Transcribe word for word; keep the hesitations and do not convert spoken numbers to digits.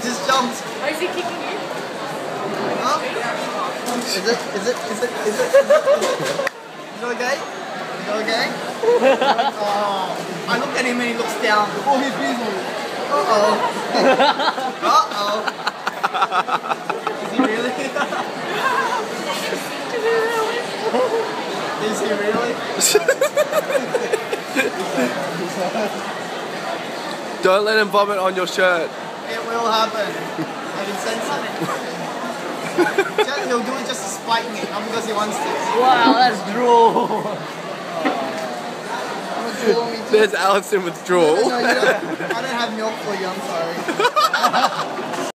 just jumped. Oh, is he kicking you? Huh? Is it? Is it? Is it? Is it? Is it? Is it okay? Is it okay? Oh, I look at him and he looks down. Oh, he's busy. Uh oh. Uh oh. Is he really? Is he really? Don't let him vomit on your shirt. It will happen. I can sense it. He'll do it just to spite me, not because he wants to. Wow, that's drool. There's Alison with drool. No, no, no, you don't. I don't have milk for you, I'm sorry.